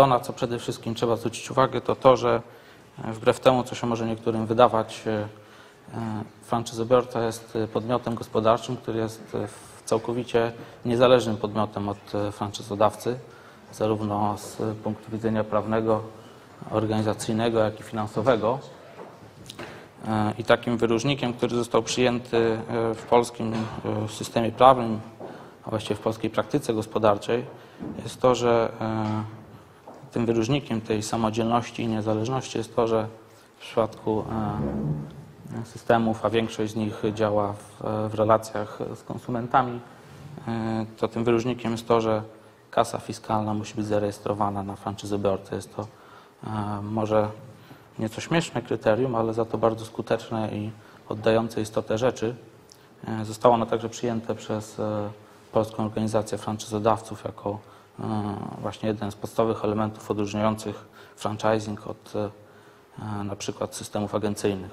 to, na co przede wszystkim trzeba zwrócić uwagę, to to, że wbrew temu, co się może niektórym wydawać, franczyzobiorca jest podmiotem gospodarczym, który jest całkowicie niezależnym podmiotem od franczyzodawcy, zarówno z punktu widzenia prawnego, organizacyjnego, jak i finansowego. I takim wyróżnikiem, który został przyjęty w polskim systemie prawnym, a właściwie w polskiej praktyce gospodarczej, jest to, że tym wyróżnikiem tej samodzielności i niezależności jest to, że w przypadku systemów, a większość z nich działa w relacjach z konsumentami, to tym wyróżnikiem jest to, że kasa fiskalna musi być zarejestrowana na franczyzobiorcę. Jest to może nieco śmieszne kryterium, ale za to bardzo skuteczne i oddające istotę rzeczy. Zostało ono także przyjęte przez Polską Organizację Franczyzodawców jako właśnie jeden z podstawowych elementów odróżniających franchising od na przykład systemów agencyjnych.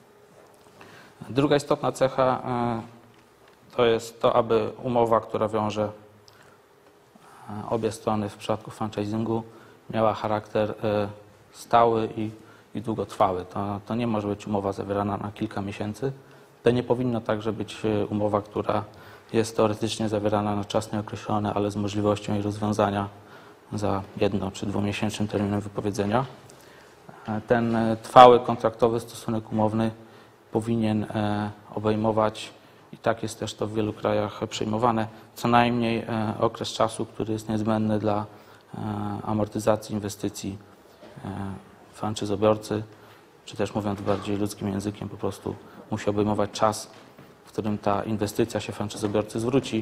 Druga istotna cecha to jest to, aby umowa, która wiąże obie strony w przypadku franchisingu, miała charakter stały i długotrwały. To nie może być umowa zawierana na kilka miesięcy. To nie powinno także być umowa, która jest teoretycznie zawierana na czas nieokreślony, ale z możliwością jej rozwiązania za 1- czy 2-miesięcznym terminem wypowiedzenia. Ten trwały kontraktowy stosunek umowny powinien obejmować, i tak jest też to w wielu krajach przyjmowane, co najmniej okres czasu, który jest niezbędny dla amortyzacji inwestycji franczyzobiorcy, czy też mówiąc bardziej ludzkim językiem, po prostu musi obejmować czas, w którym ta inwestycja się franczyzobiorcy zwróci.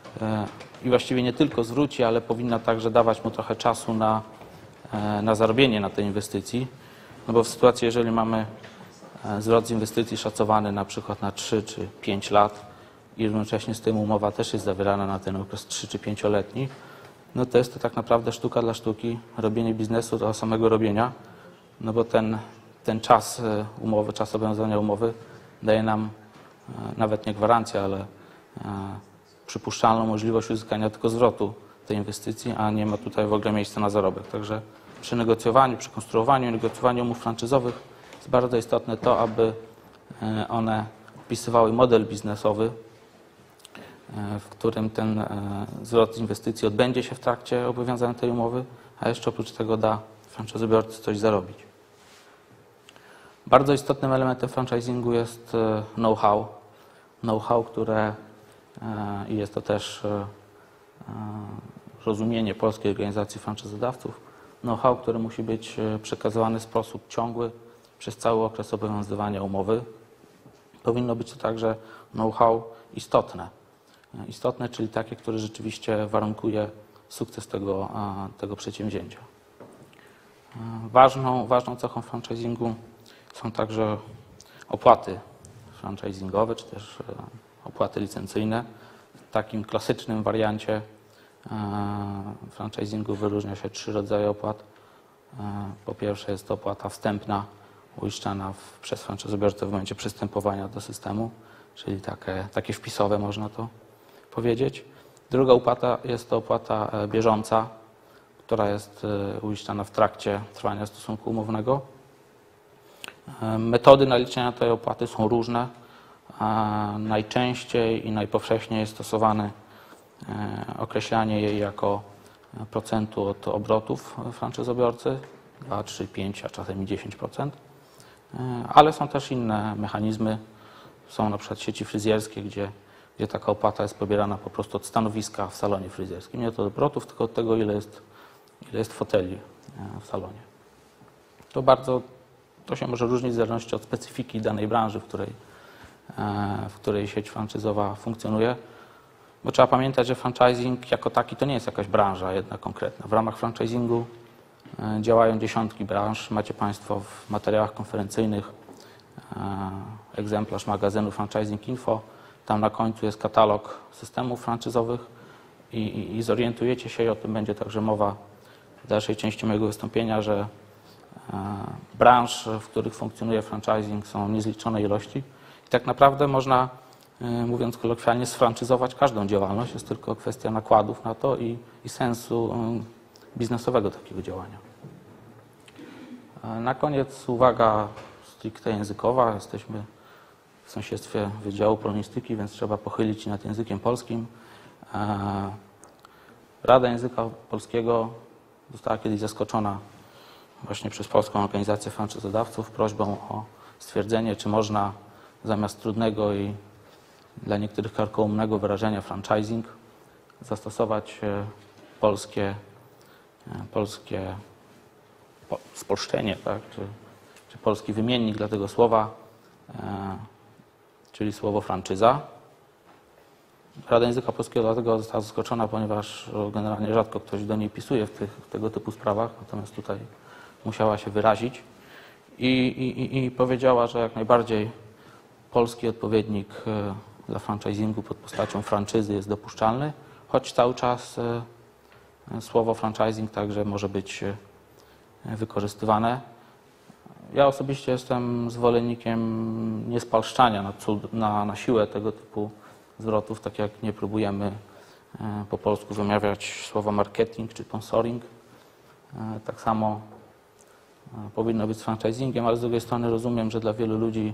I właściwie nie tylko zwróci, ale powinna także dawać mu trochę czasu na zarobienie na tej inwestycji. No bo w sytuacji, jeżeli mamy zwrot z inwestycji szacowany na przykład na 3 czy 5 lat i równocześnie z tym umowa też jest zawierana na ten okres 3 czy 5-letni, no to jest to tak naprawdę sztuka dla sztuki, robienie biznesu do samego robienia, no bo ten czas umowy, czas obowiązywania umowy daje nam nawet nie gwarancję, ale przypuszczalną możliwość uzyskania tylko zwrotu tej inwestycji, a nie ma tutaj w ogóle miejsca na zarobek. Także przy negocjowaniu, przy konstruowaniu i negocjowaniu umów franczyzowych jest bardzo istotne to, aby one wpisywały model biznesowy, w którym ten zwrot inwestycji odbędzie się w trakcie obowiązywania tej umowy, a jeszcze oprócz tego da franczyzobiorcy coś zarobić. Bardzo istotnym elementem franchisingu jest know-how. Know-how, które i jest to też rozumienie Polskiej Organizacji Franczyzodawców, know-how, który musi być przekazywany w sposób ciągły przez cały okres obowiązywania umowy. Powinno być to także know-how istotne. Istotne, czyli takie, które rzeczywiście warunkuje sukces tego przedsięwzięcia. Ważną cechą franchisingu są także opłaty franchisingowe, czy też opłaty licencyjne. W takim klasycznym wariancie franchisingu wyróżnia się 3 rodzaje opłat. Po pierwsze jest to opłata wstępna, uiszczana przez franczyzobiorcę w momencie przystępowania do systemu, czyli takie wpisowe, można to powiedzieć. Druga opłata jest to opłata bieżąca, która jest uiszczana w trakcie trwania stosunku umownego. Metody naliczenia tej opłaty są różne. Najczęściej i najpowszechniej jest stosowane określanie jej jako procentu od obrotów franczyzobiorcy, 2, 3, 5, a czasem 10%. Ale są też inne mechanizmy. Są na przykład sieci fryzjerskie, gdzie taka opłata jest pobierana po prostu od stanowiska w salonie fryzjerskim. Nie od obrotów, tylko od tego, ile jest foteli w salonie. To się może różnić w zależności od specyfiki danej branży, w której sieć franczyzowa funkcjonuje. Bo trzeba pamiętać, że franchising jako taki to nie jest jakaś branża jedna konkretna. W ramach franchisingu działają dziesiątki branż. Macie Państwo w materiałach konferencyjnych egzemplarz magazynu Franchising Info. Tam na końcu jest katalog systemów franczyzowych i zorientujecie się, i o tym będzie także mowa w dalszej części mojego wystąpienia, że branż, w których funkcjonuje franchising, są niezliczone ilości. I tak naprawdę można, mówiąc kolokwialnie, sfranczyzować każdą działalność. Jest tylko kwestia nakładów na to i sensu biznesowego takiego działania. Na koniec uwaga stricte językowa. Jesteśmy w sąsiedztwie Wydziału Polonistyki, więc trzeba pochylić się nad językiem polskim. Rada Języka Polskiego została kiedyś zaskoczona właśnie przez Polską Organizację Franczyzodawców prośbą o stwierdzenie, czy można zamiast trudnego i dla niektórych karkołomnego wyrażenia franchising zastosować polskie spolszczenie, tak? czy polski wymiennik dla tego słowa, czyli słowo franczyza. Rada Języka Polskiego dlatego została zaskoczona, ponieważ generalnie rzadko ktoś do niej pisuje w tego typu sprawach, natomiast tutaj musiała się wyrazić i powiedziała, że jak najbardziej polski odpowiednik dla franchisingu pod postacią franczyzy jest dopuszczalny, choć cały czas słowo franchising także może być wykorzystywane. Ja osobiście jestem zwolennikiem niespalszczania na siłę tego typu zwrotów, tak jak nie próbujemy po polsku wymawiać słowa marketing czy sponsoring. Tak samo powinno być z franchisingiem, ale z drugiej strony rozumiem, że dla wielu ludzi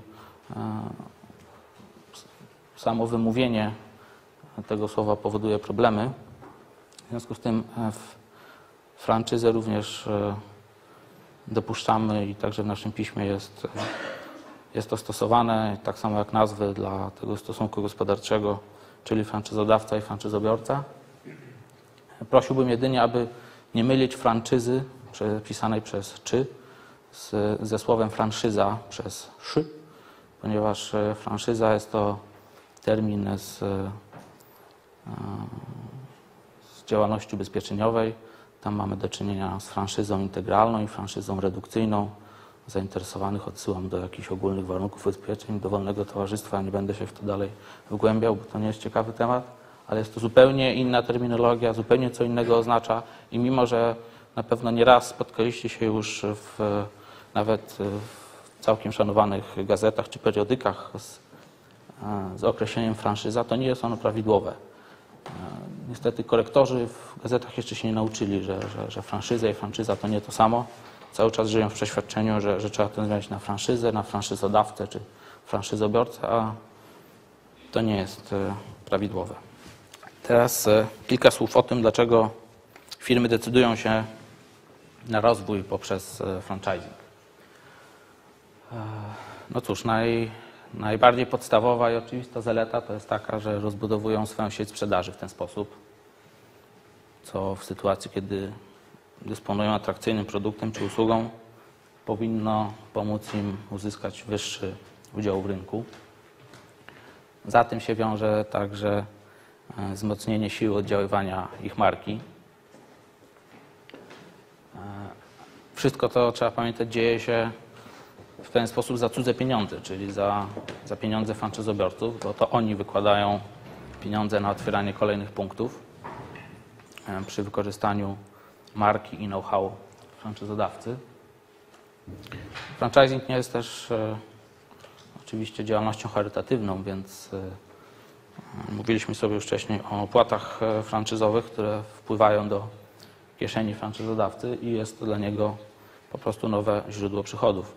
samo wymówienie tego słowa powoduje problemy. W związku z tym franczyzę również dopuszczamy i także w naszym piśmie jest to stosowane, tak samo jak nazwy dla tego stosunku gospodarczego, czyli franczyzodawca i franczyzobiorca. Prosiłbym jedynie, aby nie mylić franczyzy pisanej przez czy ze słowem franszyza przez szy, ponieważ franszyza jest to termin z działalności ubezpieczeniowej. Tam mamy do czynienia z franszyzą integralną i franszyzą redukcyjną. Zainteresowanych odsyłam do jakichś ogólnych warunków ubezpieczeń dowolnego towarzystwa. Nie będę się w to dalej wgłębiał, bo to nie jest ciekawy temat, ale jest to zupełnie inna terminologia, zupełnie co innego oznacza i mimo, że na pewno nieraz spotkaliście się już nawet w całkiem szanowanych gazetach czy periodykach z określeniem franszyza, to nie jest ono prawidłowe. Niestety korektorzy w gazetach jeszcze się nie nauczyli, że franszyza i franczyza to nie to samo. Cały czas żyją w przeświadczeniu, że trzeba to zmieniać na franczyzę, na franszyzodawcę czy franszyzobiorcę, a to nie jest prawidłowe. Teraz kilka słów o tym, dlaczego firmy decydują się na rozwój poprzez franchising. No cóż, najbardziej podstawowa i oczywista zaleta to jest taka, że rozbudowują swoją sieć sprzedaży w ten sposób, co w sytuacji, kiedy dysponują atrakcyjnym produktem czy usługą, powinno pomóc im uzyskać wyższy udział w rynku. Za tym się wiąże także wzmocnienie siły oddziaływania ich marki. Wszystko to, trzeba pamiętać, dzieje się w ten sposób za cudze pieniądze, czyli za pieniądze franczyzobiorców, bo to oni wykładają pieniądze na otwieranie kolejnych punktów przy wykorzystaniu marki i know-how franczyzodawcy. Franchising nie jest też oczywiście działalnością charytatywną, więc mówiliśmy sobie już wcześniej o opłatach franczyzowych, które wpływają do kieszeni franczyzodawcy i jest to dla niego po prostu nowe źródło przychodów.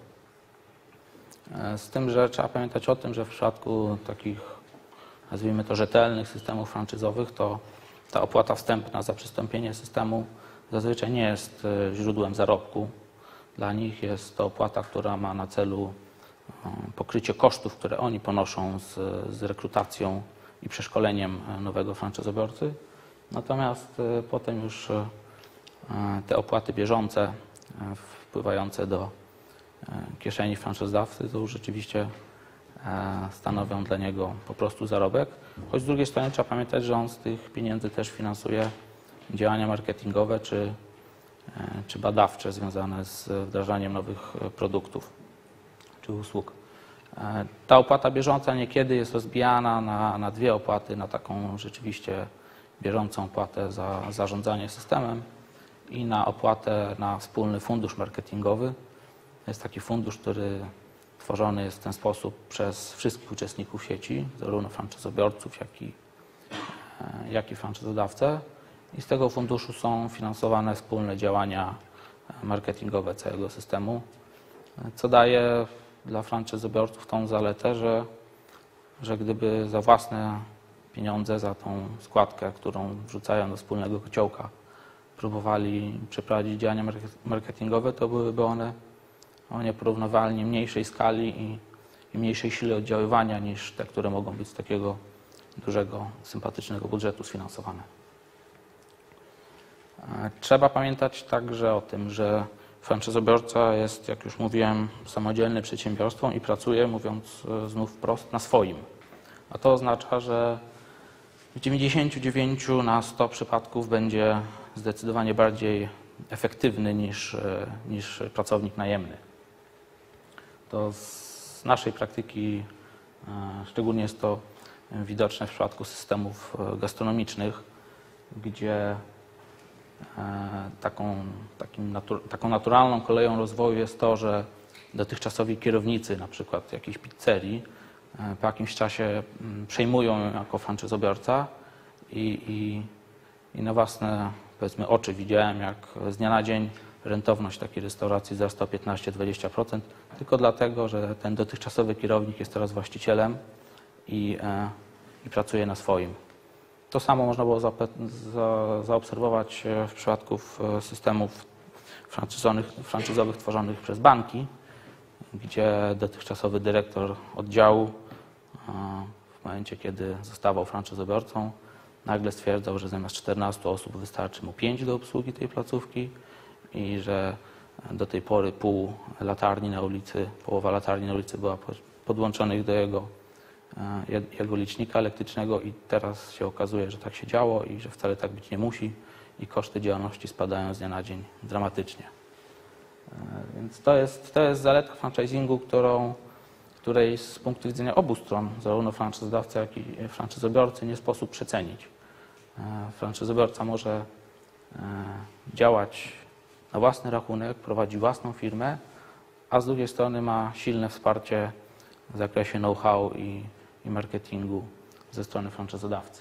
Z tym, że trzeba pamiętać o tym, że w przypadku takich, nazwijmy to, rzetelnych systemów franczyzowych, to ta opłata wstępna za przystąpienie systemu zazwyczaj nie jest źródłem zarobku. Dla nich jest to opłata, która ma na celu pokrycie kosztów, które oni ponoszą z rekrutacją i przeszkoleniem nowego franczyzobiorcy. Natomiast potem już te opłaty bieżące wpływające do kieszeni franczyzodawcy to już rzeczywiście stanowią dla niego po prostu zarobek. Choć z drugiej strony trzeba pamiętać, że on z tych pieniędzy też finansuje działania marketingowe czy badawcze związane z wdrażaniem nowych produktów czy usług. Ta opłata bieżąca niekiedy jest rozbijana na dwie opłaty, na taką rzeczywiście bieżącą opłatę za zarządzanie systemem i na opłatę na wspólny fundusz marketingowy. Jest taki fundusz, który tworzony jest w ten sposób przez wszystkich uczestników sieci, zarówno franczyzobiorców, jak i franczyzodawcę. i z tego funduszu są finansowane wspólne działania marketingowe całego systemu, co daje dla franczyzobiorców tą zaletę, że gdyby za własne pieniądze, za tą składkę, którą wrzucają do wspólnego kociołka, próbowali przeprowadzić działania marketingowe, to byłyby one o nieporównywalnie mniejszej skali i mniejszej sile oddziaływania niż te, które mogą być z takiego dużego, sympatycznego budżetu sfinansowane. Trzeba pamiętać także o tym, że franczyzobiorca jest, jak już mówiłem, samodzielnym przedsiębiorstwem i pracuje, mówiąc znów wprost, na swoim. A to oznacza, że w 99 na 100 przypadków będzie zdecydowanie bardziej efektywny niż pracownik najemny. To z naszej praktyki szczególnie jest to widoczne w przypadku systemów gastronomicznych, gdzie taką naturalną koleją rozwoju jest to, że dotychczasowi kierownicy, na przykład jakiejś pizzerii, po jakimś czasie przejmują ją jako franczyzobiorca i na własne, powiedzmy, oczy widziałem, jak z dnia na dzień rentowność takiej restauracji wzrasta o 15-20%, tylko dlatego, że ten dotychczasowy kierownik jest teraz właścicielem i pracuje na swoim. To samo można było zaobserwować w przypadku systemów franczyzowych tworzonych przez banki, gdzie dotychczasowy dyrektor oddziału w momencie, kiedy zostawał franczyzobiorcą, nagle stwierdzał, że zamiast 14 osób wystarczy mu 5 do obsługi tej placówki i że do tej pory połowa latarni na ulicy była podłączonych do jego licznika elektrycznego i teraz się okazuje, że tak się działo i że wcale tak być nie musi i koszty działalności spadają z dnia na dzień dramatycznie. Więc to jest zaleta franchisingu, której z punktu widzenia obu stron, zarówno franczyzodawcy, jak i franczyzobiorcy, nie sposób przecenić. Franczyzobiorca może działać na własny rachunek, prowadzi własną firmę, a z drugiej strony ma silne wsparcie w zakresie know-how i marketingu ze strony franczyzodawcy.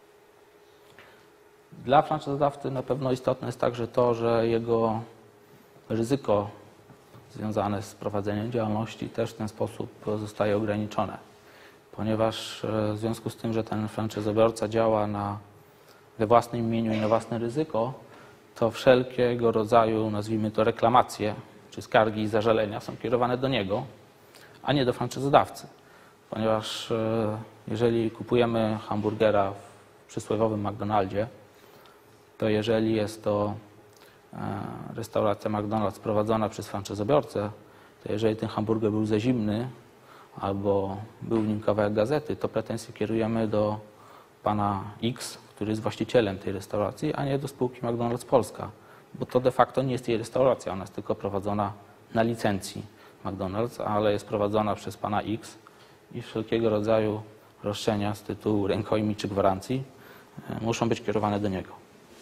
Dla franczyzodawcy na pewno istotne jest także to, że jego ryzyko związane z prowadzeniem działalności też w ten sposób zostaje ograniczone, ponieważ w związku z tym, że ten franczyzobiorca działa we własnym imieniu i na własne ryzyko, to wszelkiego rodzaju, nazwijmy to, reklamacje czy skargi i zażalenia są kierowane do niego, a nie do franczyzodawcy. Ponieważ jeżeli kupujemy hamburgera w przysłowiowym McDonaldzie, to jeżeli jest to restauracja McDonald's prowadzona przez franczyzobiorcę, to jeżeli ten hamburger był za zimny albo był w nim kawałek gazety, to pretensje kierujemy do pana X, który jest właścicielem tej restauracji, a nie do spółki McDonald's Polska, bo to de facto nie jest jej restauracja, ona jest tylko prowadzona na licencji McDonald's, ale jest prowadzona przez pana X i wszelkiego rodzaju roszczenia z tytułu rękojmi czy gwarancji muszą być kierowane do niego.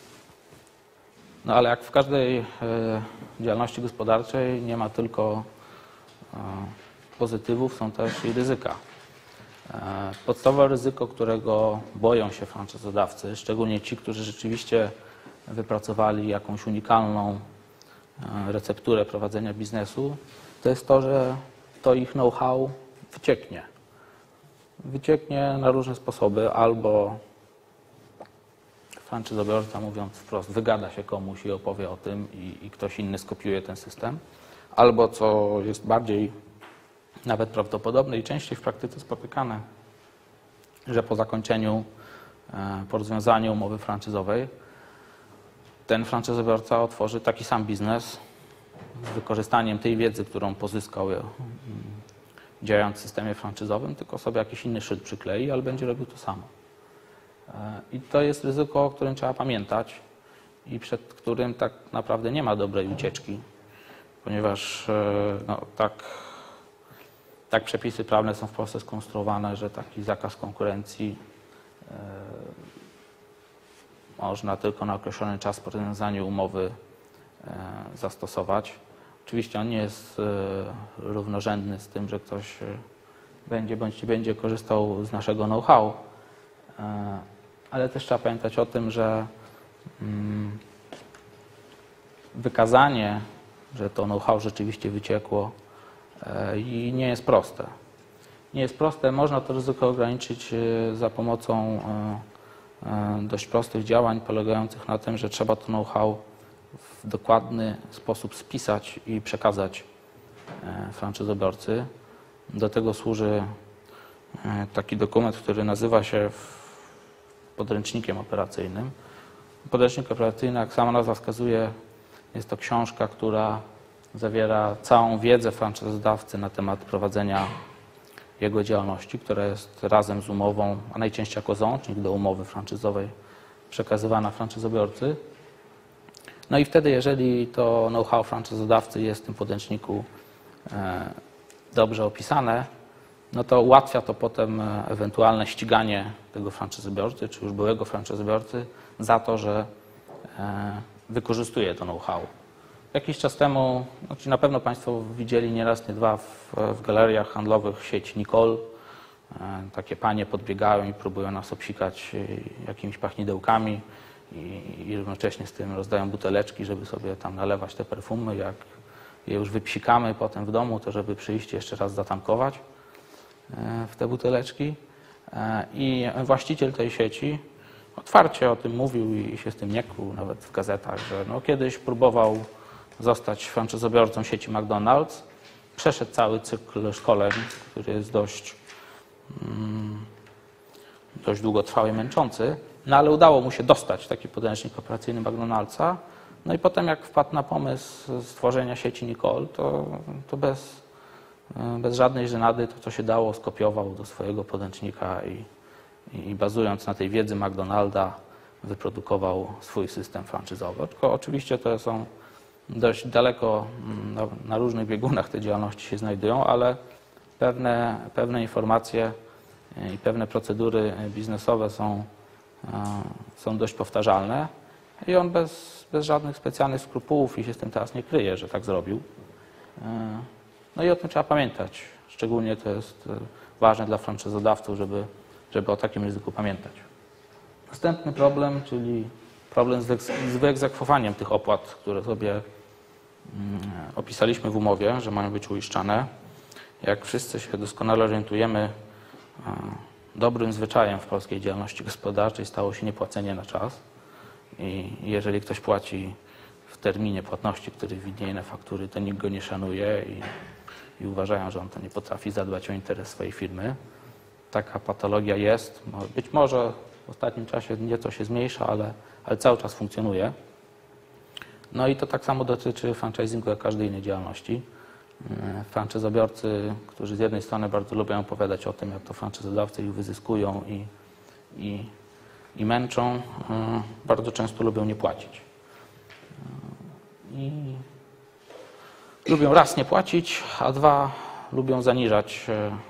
No ale jak w każdej działalności gospodarczej nie ma tylko pozytywów, są też i ryzyka. Podstawowe ryzyko, którego boją się franczyzodawcy, szczególnie ci, którzy rzeczywiście wypracowali jakąś unikalną recepturę prowadzenia biznesu, to jest to, że to ich know-how wycieknie. Wycieknie na różne sposoby, albo franczyzobiorca, mówiąc wprost, wygada się komuś i opowie o tym i ktoś inny skopiuje ten system, albo, co jest bardziej nawet prawdopodobne i częściej w praktyce spotykane, że po rozwiązaniu umowy franczyzowej ten franczyzobiorca otworzy taki sam biznes z wykorzystaniem tej wiedzy, którą pozyskał działając w systemie franczyzowym, tylko sobie jakiś inny szyld przyklei, ale będzie robił to samo. I to jest ryzyko, o którym trzeba pamiętać i przed którym tak naprawdę nie ma dobrej ucieczki, ponieważ no, tak przepisy prawne są w Polsce skonstruowane, że taki zakaz konkurencji można tylko na określony czas po rozwiązaniu umowy zastosować. Oczywiście on nie jest równorzędny z tym, że ktoś będzie bądź nie będzie korzystał z naszego know-how, ale też trzeba pamiętać o tym, że wykazanie, że to know-how rzeczywiście wyciekło i nie jest proste. Nie jest proste, można to ryzyko ograniczyć za pomocą dość prostych działań polegających na tym, że trzeba to know-how w dokładny sposób spisać i przekazać franczyzobiorcy. Do tego służy taki dokument, który nazywa się podręcznikiem operacyjnym. Podręcznik operacyjny, jak sama nazwa wskazuje, jest to książka, która zawiera całą wiedzę franczyzodawcy na temat prowadzenia jego działalności, która jest razem z umową, a najczęściej jako załącznik do umowy franczyzowej przekazywana franczyzobiorcy. No i wtedy, jeżeli to know-how franczyzodawcy jest w tym podręczniku dobrze opisane, no to ułatwia to potem ewentualne ściganie tego franczyzobiorcy, czy już byłego franczyzobiorcy za to, że wykorzystuje to know-how. Jakiś czas temu, znaczy na pewno Państwo widzieli nie raz, nie dwa w galeriach handlowych sieci Nicole. Takie panie podbiegają i próbują nas obsikać jakimiś pachnidełkami i równocześnie z tym rozdają buteleczki, żeby sobie tam nalewać te perfumy. Jak je już wypsikamy potem w domu, to żeby przyjść jeszcze raz zatankować w te buteleczki. I właściciel tej sieci otwarcie o tym mówił i się z tym nie kłuł, nawet w gazetach, że no kiedyś próbował zostać franczyzobiorcą sieci McDonald's. Przeszedł cały cykl szkoleń, który jest dość długotrwały i męczący, no ale udało mu się dostać taki podręcznik operacyjny McDonald'sa. No i potem jak wpadł na pomysł stworzenia sieci Nicole, to bez żadnej żenady to, co się dało, skopiował do swojego podręcznika i bazując na tej wiedzy McDonalda wyprodukował swój system franczyzowy. Tylko oczywiście to są dość daleko na różnych biegunach te działalności się znajdują, ale pewne informacje i pewne procedury biznesowe są dość powtarzalne i on bez żadnych specjalnych skrupułów i się z tym teraz nie kryje, że tak zrobił. No i o tym trzeba pamiętać. Szczególnie to jest ważne dla franczyzodawców, żeby o takim ryzyku pamiętać. Następny problem, czyli problem z wyegzekwowaniem tych opłat, które sobie opisaliśmy w umowie, że mają być uiszczane. Jak wszyscy się doskonale orientujemy, dobrym zwyczajem w polskiej działalności gospodarczej stało się niepłacenie na czas. I jeżeli ktoś płaci w terminie płatności, który widnieje na faktury, to nikt go nie szanuje i uważają, że on to nie potrafi zadbać o interes swojej firmy. Taka patologia jest. Być może w ostatnim czasie nieco się zmniejsza, ale cały czas funkcjonuje. No i to tak samo dotyczy franchisingu jak każdej innej działalności. Franczyzobiorcy, którzy z jednej strony bardzo lubią opowiadać o tym, jak to franczyzodawcy ich wyzyskują i męczą, bardzo często lubią nie płacić. I lubią raz nie płacić, a dwa lubią zaniżać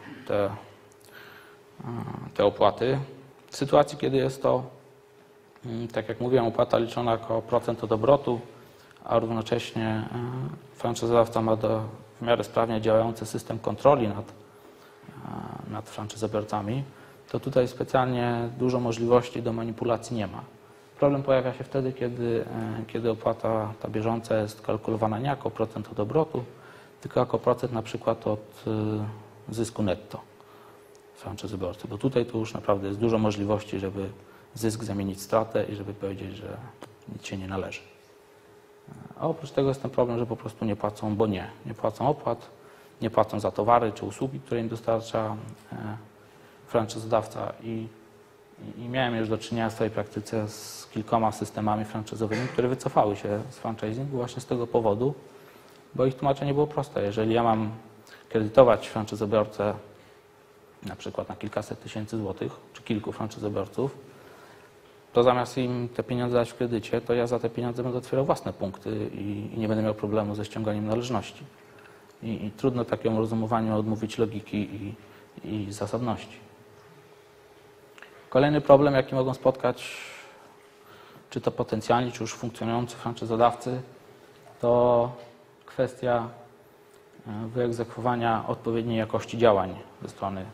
te opłaty. W sytuacji, kiedy jest to, tak jak mówiłem, opłata liczona jako procent od obrotu, a równocześnie franczyzodawca ma w miarę sprawnie działający system kontroli nad franczyzobiorcami, to tutaj specjalnie dużo możliwości do manipulacji nie ma. Problem pojawia się wtedy, kiedy opłata ta bieżąca jest kalkulowana nie jako procent od obrotu, tylko jako procent na przykład od zysku netto franczyzobiorcy, bo tutaj to już naprawdę jest dużo możliwości, żeby zysk zamienić w stratę i żeby powiedzieć, że nic się nie należy. A oprócz tego jest ten problem, że po prostu nie płacą, bo nie płacą opłat, nie płacą za towary czy usługi, które im dostarcza franczyzodawca i miałem już do czynienia w swojej praktyce z kilkoma systemami franczyzowymi, które wycofały się z franchisingu właśnie z tego powodu, bo ich tłumaczenie było proste. Jeżeli ja mam kredytować franczyzobiorcę na przykład na kilkaset tysięcy złotych, czy kilku franczyzobiorców, to zamiast im te pieniądze dać w kredycie, to ja za te pieniądze będę otwierał własne punkty i nie będę miał problemu ze ściąganiem należności. I trudno takiemu rozumowaniu odmówić logiki i zasadności. Kolejny problem, jaki mogą spotkać czy to potencjalni, czy już funkcjonujący franczyzodawcy, to kwestia wyegzekwowania odpowiedniej jakości działań ze strony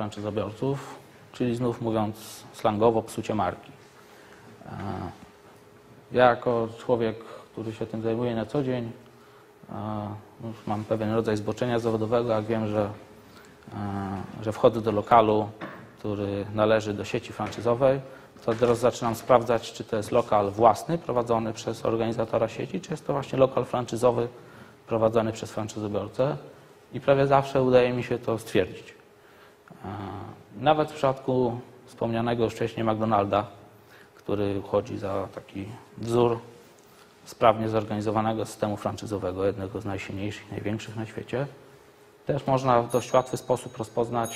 franczyzobiorców, czyli znów mówiąc slangowo, psucie marki. Ja jako człowiek, który się tym zajmuje na co dzień, już mam pewien rodzaj zboczenia zawodowego, jak wiem, że wchodzę do lokalu, który należy do sieci franczyzowej, to teraz zaczynam sprawdzać, czy to jest lokal własny, prowadzony przez organizatora sieci, czy jest to właśnie lokal franczyzowy, prowadzony przez franczyzobiorcę i prawie zawsze udaje mi się to stwierdzić. Nawet w przypadku wspomnianego już wcześniej McDonalda, który uchodzi za taki wzór sprawnie zorganizowanego systemu franczyzowego, jednego z najsilniejszych, największych na świecie, też można w dość łatwy sposób rozpoznać,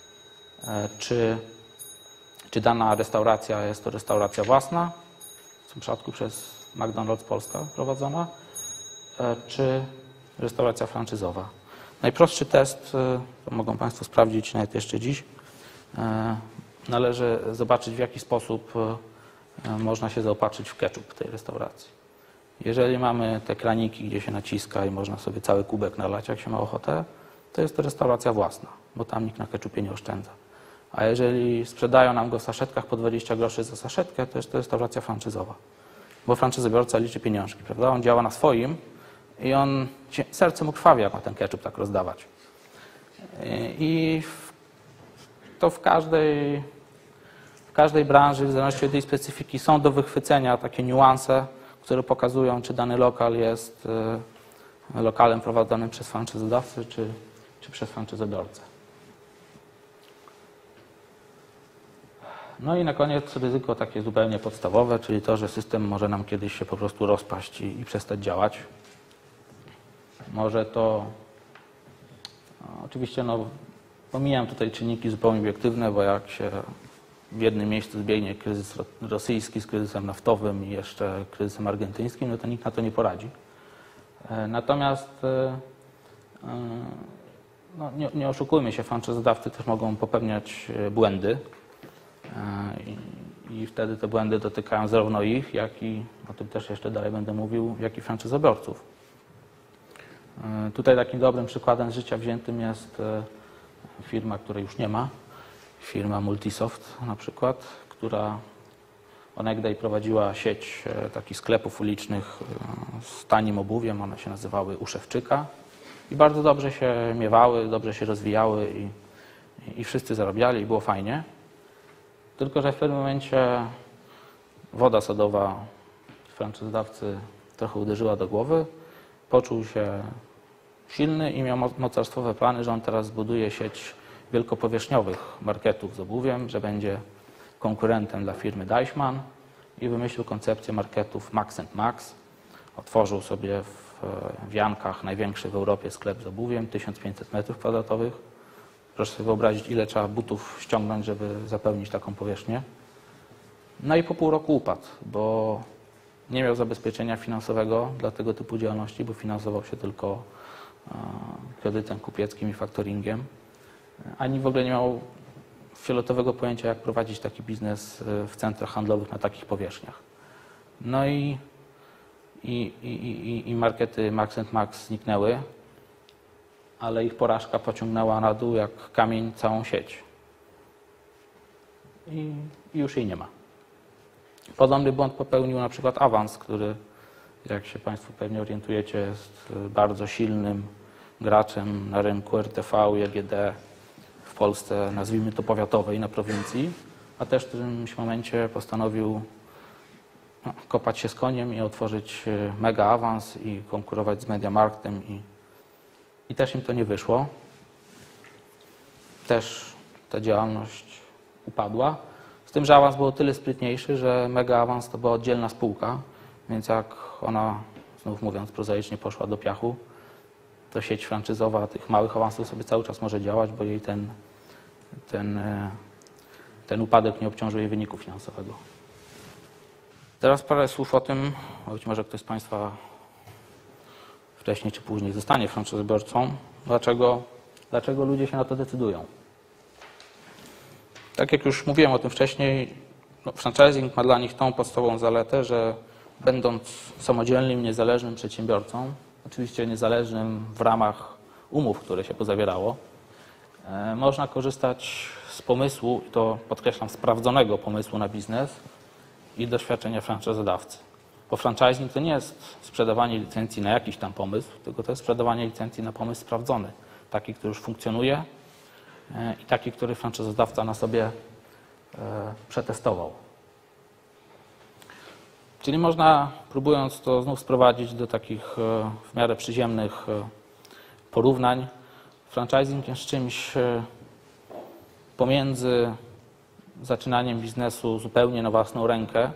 czy dana restauracja jest to restauracja własna, w tym przypadku przez McDonald's Polska prowadzona, czy restauracja franczyzowa. Najprostszy test, to mogą Państwo sprawdzić nawet jeszcze dziś, należy zobaczyć, w jaki sposób można się zaopatrzyć w ketchup w tej restauracji. Jeżeli mamy te kraniki, gdzie się naciska i można sobie cały kubek nalać, jak się ma ochotę, to jest to restauracja własna, bo tam nikt na ketchupie nie oszczędza. A jeżeli sprzedają nam go w saszetkach po 20 groszy za saszetkę, to jest to restauracja franczyzowa. Bo franczyzobiorca liczy pieniążki, prawda? On działa na swoim i on serce mu krwawi, jak ma ten ketchup tak rozdawać. I to w każdej branży, w zależności od tej specyfiki, są do wychwycenia takie niuanse, które pokazują, czy dany lokal jest lokalem prowadzonym przez franczyzodawcę, czy przez franczyzobiorcę. No i na koniec ryzyko takie zupełnie podstawowe, czyli to, że system może nam kiedyś się po prostu rozpaść i przestać działać. Może to, oczywiście pomijam tutaj czynniki zupełnie obiektywne, bo jak się w jednym miejscu zbiegnie kryzys rosyjski z kryzysem naftowym i jeszcze kryzysem argentyńskim, no to nikt na to nie poradzi. Natomiast nie oszukujmy się, franczyzodawcy też mogą popełniać błędy i wtedy te błędy dotykają zarówno ich, jak i, o tym też jeszcze dalej będę mówił, jak i franczyzobiorców. Tutaj takim dobrym przykładem z życia wziętym jest firma, której już nie ma, firma Multisoft na przykład, która onegdaj prowadziła sieć takich sklepów ulicznych z tanim obuwiem, one się nazywały U Szewczyka i bardzo dobrze się miewały, dobrze się rozwijały i wszyscy zarabiali i było fajnie. Tylko że w pewnym momencie woda sodowa franczyzodawcy trochę uderzyła do głowy, poczuł się silny i miał mocarstwowe plany, że on teraz zbuduje sieć wielkopowierzchniowych marketów z obuwiem, że będzie konkurentem dla firmy Deichmann i wymyślił koncepcję marketów Max & Max. Otworzył sobie w Jankach największy w Europie sklep z obuwiem, 1500 m2. Proszę sobie wyobrazić, ile trzeba butów ściągnąć, żeby zapełnić taką powierzchnię. No i po pół roku upadł, bo nie miał zabezpieczenia finansowego dla tego typu działalności, bo finansował się tylko kredytem kupieckim i faktoringiem. Ani w ogóle nie miał fioletowego pojęcia, jak prowadzić taki biznes w centrach handlowych na takich powierzchniach. No i markety Max & Max zniknęły, ale ich porażka pociągnęła na dół jak kamień całą sieć. I już jej nie ma. Podobny błąd popełnił na przykład Avans, który, jak się Państwo pewnie orientujecie, jest bardzo silnym graczem na rynku RTV i EGD w Polsce, nazwijmy to powiatowej, na prowincji, a też w którymś momencie postanowił kopać się z koniem i otworzyć mega awans i konkurować z MediaMarktem i też im to nie wyszło. Też ta działalność upadła. Z tym, że awans był o tyle sprytniejszy, że mega awans to była oddzielna spółka, więc jak ona, znów mówiąc prozaicznie, poszła do piachu, to sieć franczyzowa tych małych awansów sobie cały czas może działać, bo jej ten upadek nie obciążuje wyniku finansowego. Teraz parę słów o tym, być może ktoś z Państwa wcześniej czy później zostanie franczyzobiorcą. Dlaczego ludzie się na to decydują? Tak jak już mówiłem o tym wcześniej, franchising ma dla nich tą podstawową zaletę, że będąc samodzielnym, niezależnym przedsiębiorcą, oczywiście niezależnym w ramach umów, które się pozawierało, można korzystać z pomysłu, i to podkreślam, sprawdzonego pomysłu na biznes i doświadczenia franczyzodawcy. Bo franchising to nie jest sprzedawanie licencji na jakiś tam pomysł, tylko to jest sprzedawanie licencji na pomysł sprawdzony. Taki, który już funkcjonuje i taki, który franczyzodawca na sobie przetestował. Czyli można, próbując to znów sprowadzić do takich w miarę przyziemnych porównań, franchising jest czymś pomiędzy zaczynaniem biznesu zupełnie na własną rękę,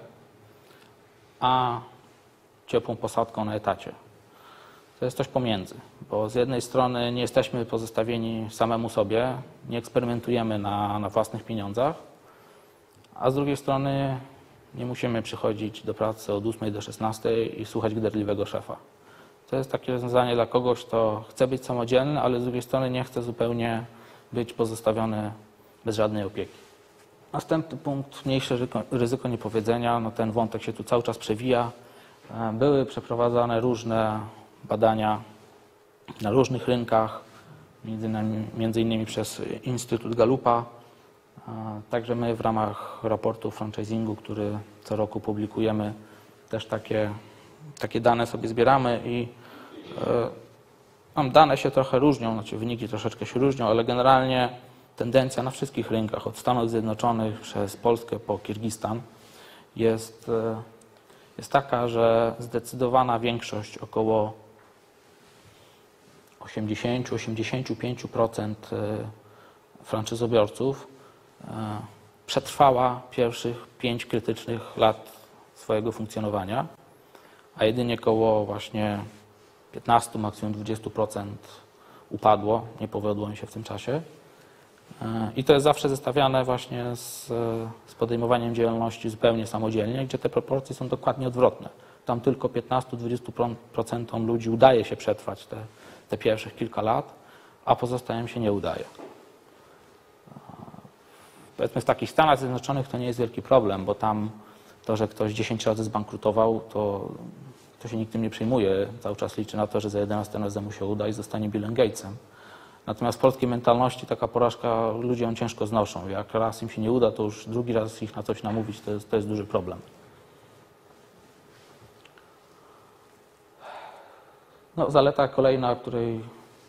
a ciepłą posadką na etacie. To jest coś pomiędzy, bo z jednej strony nie jesteśmy pozostawieni samemu sobie, nie eksperymentujemy na własnych pieniądzach, a z drugiej strony nie musimy przychodzić do pracy od 8 do 16 i słuchać gderliwego szefa. To jest takie rozwiązanie dla kogoś, kto chce być samodzielny, ale z drugiej strony nie chce zupełnie być pozostawiony bez żadnej opieki. Następny punkt, mniejsze ryzyko niepowiedzenia. No ten wątek się tu cały czas przewija. Były przeprowadzane różne badania na różnych rynkach, między innymi przez Instytut Gallupa. Także my w ramach raportu franchisingu, który co roku publikujemy, też takie dane sobie zbieramy i dane się trochę różnią, znaczy wyniki troszeczkę się różnią, ale generalnie tendencja na wszystkich rynkach, od Stanów Zjednoczonych przez Polskę po Kirgistan, jest taka, że zdecydowana większość, około 80-85% franczyzobiorców przetrwała pierwszych 5 krytycznych lat swojego funkcjonowania, a jedynie około właśnie 15, maksimum 20% upadło, nie powiodło im się w tym czasie. I to jest zawsze zestawiane właśnie z podejmowaniem działalności zupełnie samodzielnie, gdzie te proporcje są dokładnie odwrotne. Tam tylko 15-20% ludzi udaje się przetrwać te pierwszych kilka lat, a pozostałym się nie udaje. Powiedzmy w takich Stanach Zjednoczonych to nie jest wielki problem, bo tam to, że ktoś 10 razy zbankrutował, to się nikt tym nie przejmuje. Cały czas liczy na to, że za 11 razem mu się uda i zostanie Billem Gatesem. Natomiast w polskiej mentalności taka porażka ludzie ją ciężko znoszą. Jak raz im się nie uda, to już drugi raz ich na coś namówić, to jest duży problem. No, zaleta kolejna, której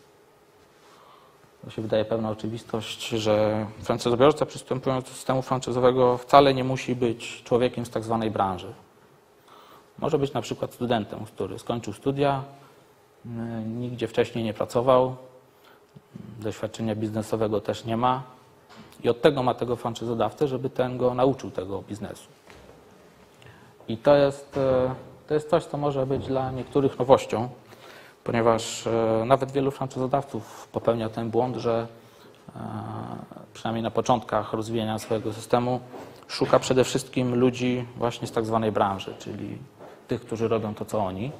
to się wydaje pewna oczywistość, że franczyzobiorca przystępując do systemu franczyzowego wcale nie musi być człowiekiem z tak zwanej branży. Może być na przykład studentem, który skończył studia, nigdzie wcześniej nie pracował, doświadczenia biznesowego też nie ma i od tego ma tego franczyzodawcę, żeby ten go nauczył tego biznesu. I to jest coś, co może być dla niektórych nowością, ponieważ nawet wielu franczyzodawców popełnia ten błąd, że przynajmniej na początkach rozwijania swojego systemu szuka przede wszystkim ludzi właśnie z tak zwanej branży, czyli tych, którzy robią to, co oni.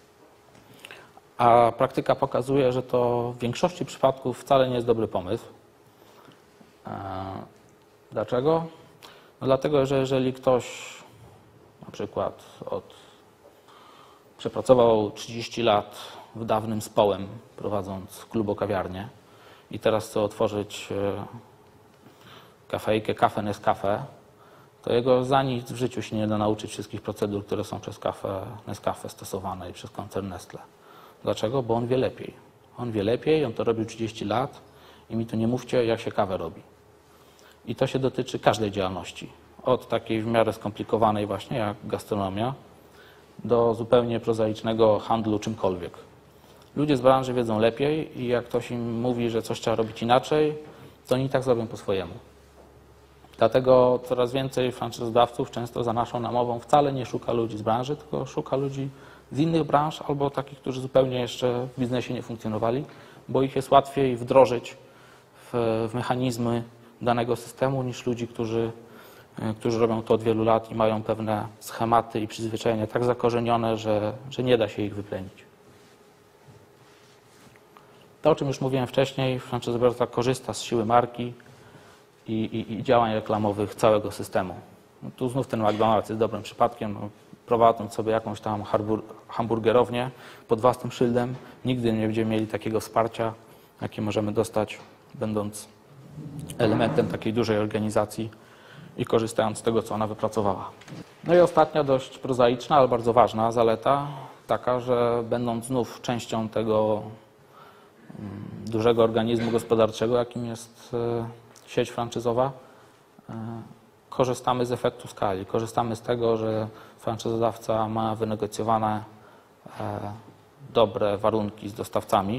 A praktyka pokazuje, że to w większości przypadków wcale nie jest dobry pomysł. Dlaczego? No dlatego, że jeżeli ktoś na przykład przepracował 30 lat w dawnym Społem, prowadząc klubo-kawiarnię i teraz chce otworzyć kafejkę, Cafe Nescafe, to jego za nic w życiu się nie da nauczyć wszystkich procedur, które są przez Nescafe stosowane i przez koncern Nestle. Dlaczego? Bo on wie lepiej. On wie lepiej, on to robił 30 lat i mi tu nie mówcie, jak się kawę robi. I to się dotyczy każdej działalności. Od takiej w miarę skomplikowanej właśnie jak gastronomia do zupełnie prozaicznego handlu czymkolwiek. Ludzie z branży wiedzą lepiej i jak ktoś im mówi, że coś trzeba robić inaczej, to oni tak zrobią po swojemu. Dlatego coraz więcej franczyzodawców często za naszą namową wcale nie szuka ludzi z branży, tylko szuka ludzi z innych branż albo takich, którzy zupełnie jeszcze w biznesie nie funkcjonowali, bo ich jest łatwiej wdrożyć w mechanizmy danego systemu niż ludzi, którzy robią to od wielu lat i mają pewne schematy i przyzwyczajenia tak zakorzenione, że nie da się ich wyplenić. To, o czym już mówiłem wcześniej, franczyzobiorca korzysta z siły marki i działań reklamowych całego systemu. No tu znów ten McDonald's jest dobrym przypadkiem. No, prowadząc sobie jakąś tam hamburgerownię pod własnym szyldem, nigdy nie będziemy mieli takiego wsparcia, jakie możemy dostać, będąc elementem takiej dużej organizacji, i korzystając z tego, co ona wypracowała. No i ostatnia, dość prozaiczna, ale bardzo ważna zaleta, taka, że będąc znów częścią tego dużego organizmu gospodarczego, jakim jest sieć franczyzowa, korzystamy z efektu skali. Korzystamy z tego, że franczyzodawca ma wynegocjowane dobre warunki z dostawcami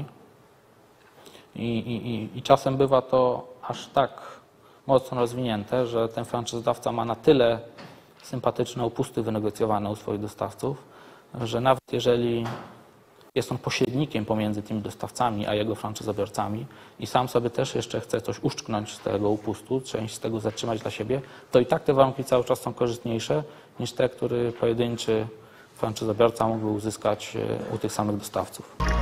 i czasem bywa to aż tak mocno rozwinięte, że ten franczyzodawca ma na tyle sympatyczne upusty wynegocjowane u swoich dostawców, że nawet jeżeli jest on pośrednikiem pomiędzy tymi dostawcami a jego franczyzobiorcami i sam sobie też jeszcze chce coś uszczknąć z tego upustu, część z tego zatrzymać dla siebie, to i tak te warunki cały czas są korzystniejsze niż te, które pojedynczy franczyzobiorca mógłby uzyskać u tych samych dostawców.